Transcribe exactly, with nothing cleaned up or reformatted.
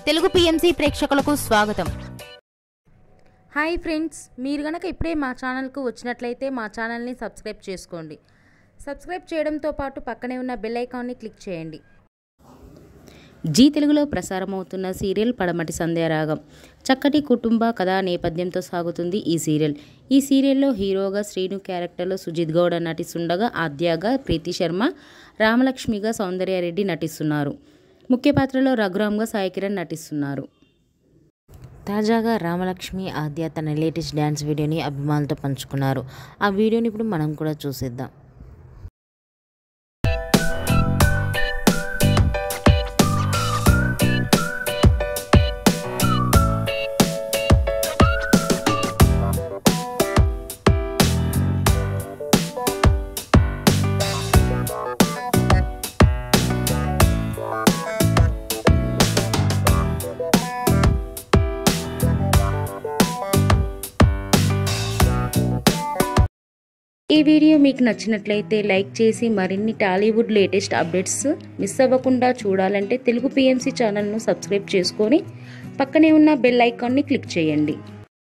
Telugu PMC ప్రేక్షకులకు స్వాగతం. Hi friends, మీరు గనక ఇప్పుడే మా ఛానల్కు వచ్చినట్లయితే మా ఛానల్ని సబ్స్క్రైబ్ చేసుకోండి. సబ్స్క్రైబ్ చేయడంతో పాటు పక్కనే ఉన్న బెల్ ఐకాన్ని క్లిక్ చేయండి. జీ తెలుగులో ప్రసారమవుతున్న సీరియల్ పడమటి సంధ్య రాగం. చక్కటి కుటుంబ కథా నేపథ్యంతో సాగుతుంది ఈ సీరియల్. ఈ సీరియల్లో హీరోగా శ్రీను క్యారెక్టర్లో సుజిత్ గౌడ నటిస్తుండగా, ఆద్యాగా ప్రీతి శర్మ, రామలక్ష్మిగా సౌందర్యారెడ్డి నటిస్తున్నారు. ముఖ్య పాత్రలో రఘురామ్గా సాయి కిరణ్ నటిస్తున్నారు. తాజాగా రామలక్ష్మి ఆద్య తన లేటెస్ట్ డ్యాన్స్ వీడియోని అభిమానులతో పంచుకున్నారు. ఆ వీడియోని ఇప్పుడు మనం కూడా చూసేద్దాం. ఈ వీడియో మీకు నచ్చినట్లయితే లైక్ చేసి మరిన్ని టాలీవుడ్ లేటెస్ట్ అప్డేట్స్ మిస్ అవ్వకుండా చూడాలంటే తెలుగు పీఎంసీ ఛానల్ను సబ్స్క్రైబ్ చేసుకొని పక్కనే ఉన్న బెల్ ఐకాన్ని క్లిక్ చేయండి.